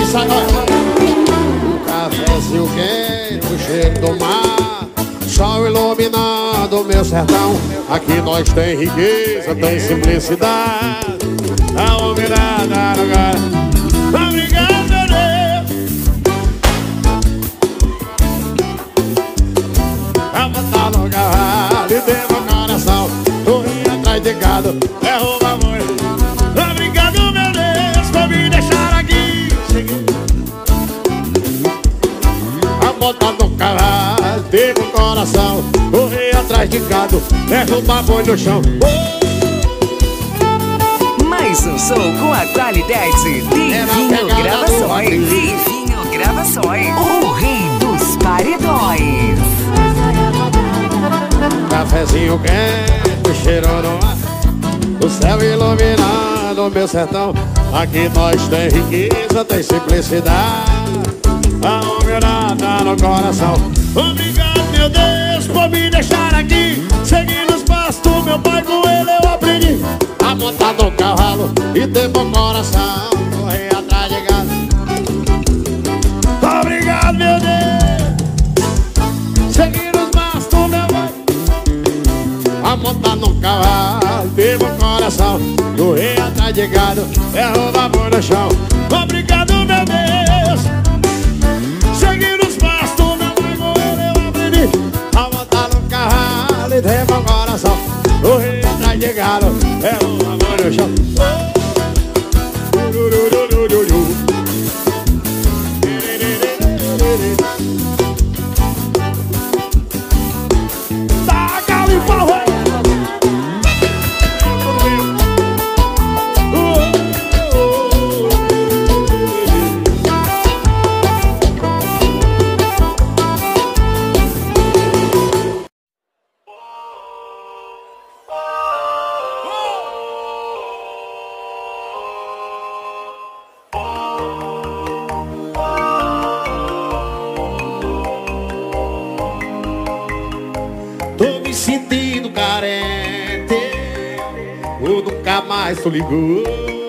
sai, um cafezinho quente, o cheiro do mar, sol iluminando o meu sertão. Aqui nós tem riqueza, tem simplicidade. A humildade agora. Obrigado, meu Deus. A botar no cavalo e tem meu coração. Corri atrás de gado, derruba muito. Obrigado, meu Deus, por me deixar aqui. A botar no cavalo, tem meu coração. Corri atrás de gado, derruba muito no chão. Mais um show com a qualidade Deivinho Gravações. Deivinho Gravações, o rei dos paredões. Cafezinho quente, cheiro no ar, o céu iluminando o meu sertão. Aqui nós tem riqueza, tem simplicidade. A humildade no coração. Obrigado, meu Deus, por me deixar aqui. Seguindo os passos do meu pai, com ele eu aprendi a montar no cavalo e ter bom coração. Correr atrás de gado. Obrigado, meu Deus. Seguindo os passos do meu pai, a montar no cavalo, ter bom coração. Correr atrás de gado, derruba a mão no chão. Obrigado, meu Deus. Seguindo os passos do meu pai, com ele eu aprendi a montar no cavalo e ter bom coração. Correr atrás de gado, derruba a mão no chão. Tô me sentindo carente, ou nunca mais tu ligou.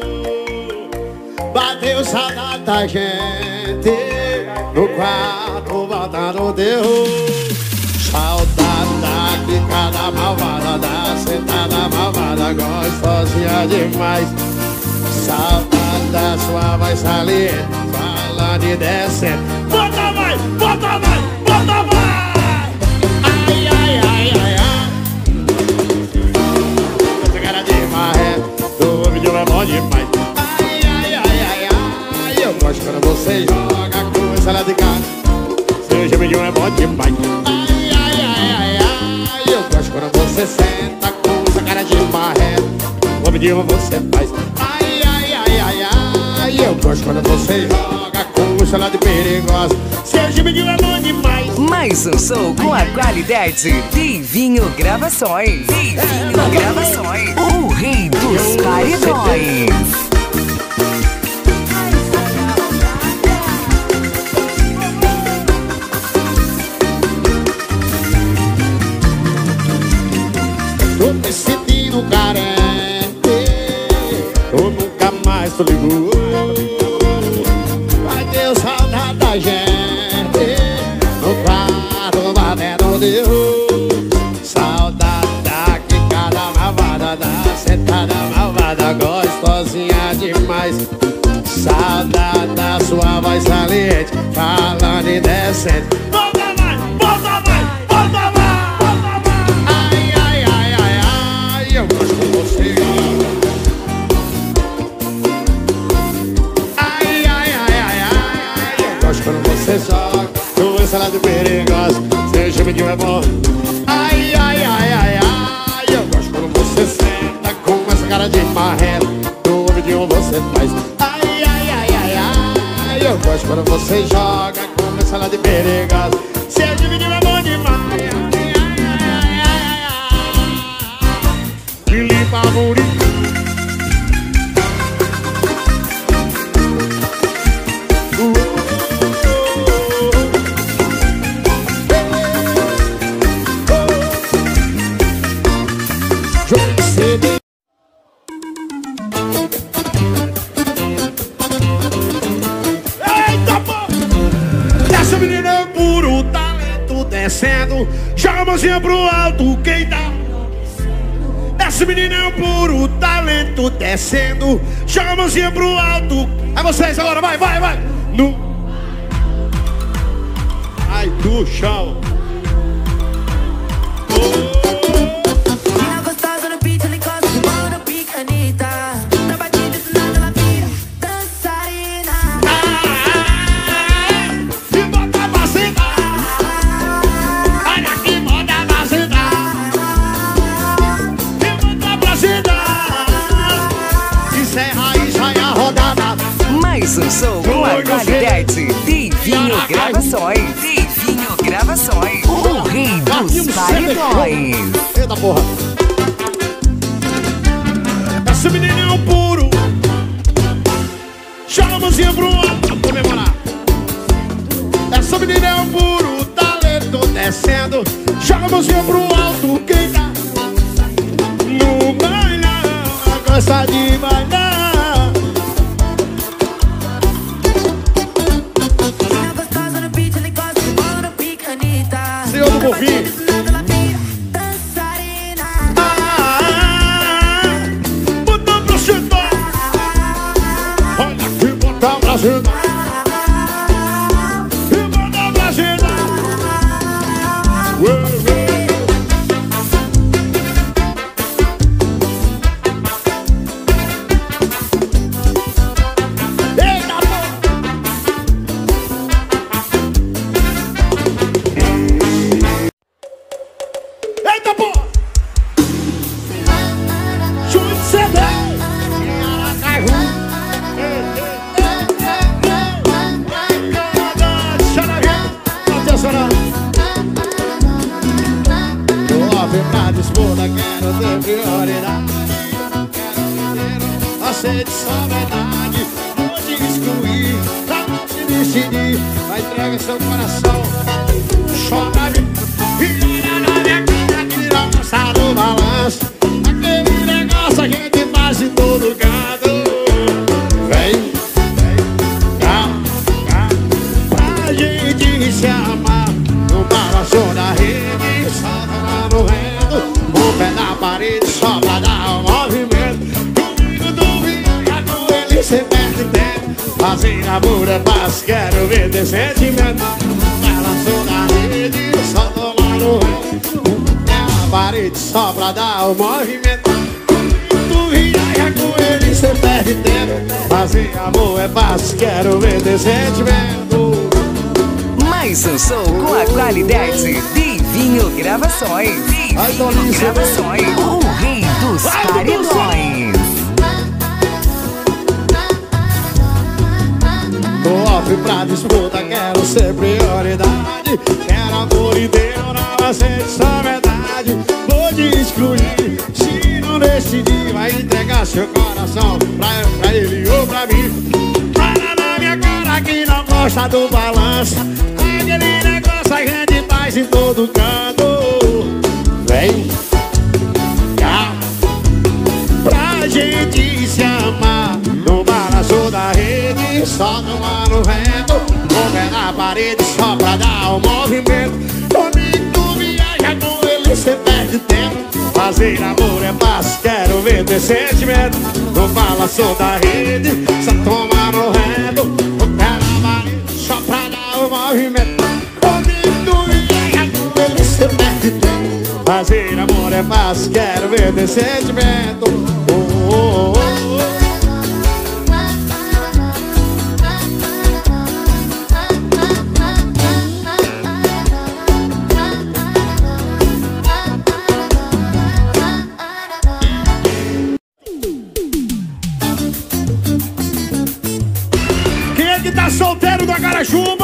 Bateu saudade da gente, no quarto batendo deu. Saudade da quicada malvada, da sentada malvada, gostosinha demais. Saudade da sua voz saliente, falando e descendo. Bota mais, bota mais, bota mais. Ai, ai, ai, ai, ai. Essa cara de maré, do vídeo é bom demais. Ai, ai, ai, ai, ai. Eu gosto quando você joga com essa lá de casa. Seu gemidinho é bom demais. Ai, ai, ai, ai, ai. Eu gosto quando você senta com essa cara de maré. O vídeo você faz. Ai, ai, ai, ai, ai. Eu gosto quando você joga com essa lá de perigosa. Seu gemidinho é bom demais. Mais um show com a qualidade Deivinho Gravações. Deivinho Gravações, o rei dos paredões. Tô me sentindo carente, ou nunca mais tu ligou. Vai ter saudade da gente, no quarto batendo deu. Saudade da quicada malvada, da sentada malvada, gostosinha demais. Saudade da sua voz saliente, falando e descendo. Volta mais, volta mais, volta mais. Ai, ai, ai, ai, ai. Eu gosto com você. Ai, ai, ai, ai, ai. Eu gosto quando você joga com essa lá de perigosa. Seu gemidinho é bom. Ai, ai, ai, ai, ai. Eu gosto quando você senta com essa cara de marreta. No ouvidinho você faz. Ai, ai, ai, ai, ai. Eu gosto quando você joga com essa lá de perigosa. Seu gemidinho é bom demais. Ai, ai, ai, ai, ai. Me limpa a bonita. descendo, joga a mãozinha pro alto, quem tá? Esse menino é um puro talento, descendo, joga a mãozinha pro alto. É vocês agora, vai, vai, vai. No... Ai, do chão. Mais um som com a qualidade Deivinho Gravações. Deivinho Gravações, o rei dos paredões. Eita porra. Esse menino é um puro. Joga a mãozinha pro alto pra comemorar. Essa menina é um puro talento, descendo, joga a mãozinha pro alto. Quem tá no bailão, gosta de bailar. Senhor do Bovinho. Botou pra sentar. Olha que botar pra sentar. E botar pra sentar. Quero ter prioridade, aceite só verdade. Vou te excluir, pra te decidir. Vai entregar seu coração, chora de vira na minha cara, tira a moça do balanço. Aquele negócio a gente faz em todo canto. Vem, cá, pra gente se amar. No balanço da rede, solta lá no vento. O pé na parede só pra dar um movimento. Comigo duvida, com ele cê perde tempo. Fazer amor é fácil, quero ver ter sentimento. Balançou na rede, só tomar no vento. O pé na parede só pra dar um movimento. Comigo duvida, com ele cê perde tempo. Fazer amor é fácil, quero ver ter sentimento. Mais um som com a qualidade Deivinho Gravações. Deivinho Gravações, o rei dos paredões. Tô off pra disputa, quero ser prioridade. Quero amor inteiro, não aceito só verdade. Vou te excluir, se não decidir. Vai entregar seu coração pra ele ou pra mim. Fala na minha cara que não gosta do balanço. Aquele negócio a gente faz em todo canto. Vem cá, pra gente se amar. No balanço da rede, só no ar no vento. Com pé na parede, só pra dar um movimento. Comigo tu viaja, com ele cê perde tempo. Fazer amor é fácil, quero ver ter sentimento. No balanço da rede, só toma no reto. Com pé na parede, só pra dar um movimento. Comigo tu viaja, com ele cê perde tempo. Fazer amor é fácil, quero ver ter sentimento. Oh, oh, oh. Quem é que tá solteiro do Agarajuba?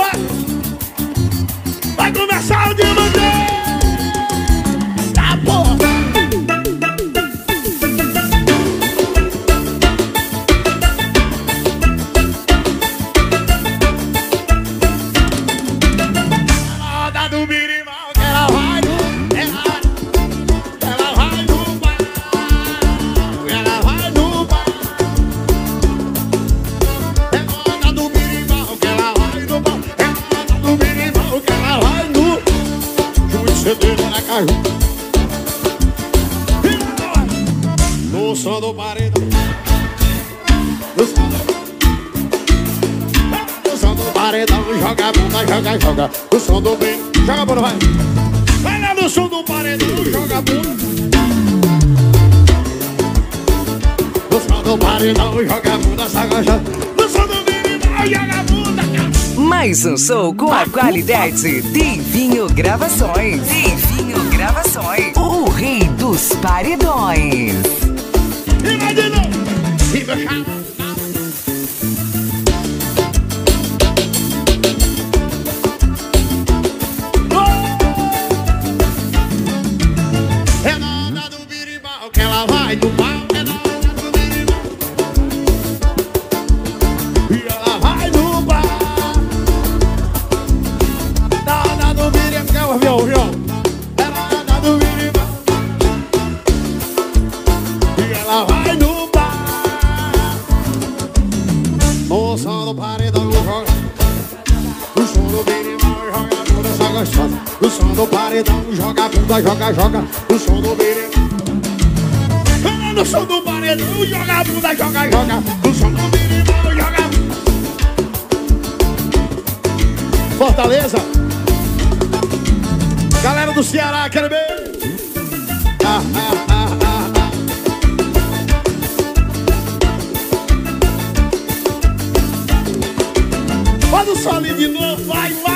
Vai começar o dia manter. Tá, porra. joga junto. No som do paredão. No som do paredão, joga a bunda, joga, joga. No som do bem, joga a bunda, vai. Vai lá no som do paredão, joga a bunda. No som do paredão, joga a bunda, saca, joga. No som do bem, joga a bunda. Mais um show com a qualidade Deivinho Gravações. Deivinho Gravações, o rei dos paredões. E vai de novo. E meu chão. É nada do birimbau que ela vai do pau. É nada do birimbau. E ela vai do pau. Nada do birimbau que ela viu. É nada do birimbau. E ela vai no bar. No som do paredão joga. No som do birimbau joga a bunda, essa gostosa. No som do paredão joga a bunda, joga, joga. No som do birimbau. No som do paredão joga a bunda, joga, joga. No som do birimbau joga a bunda. Fortaleza. Galera do Ceará, quero ver. Faz o solinho de novo, vai, vai.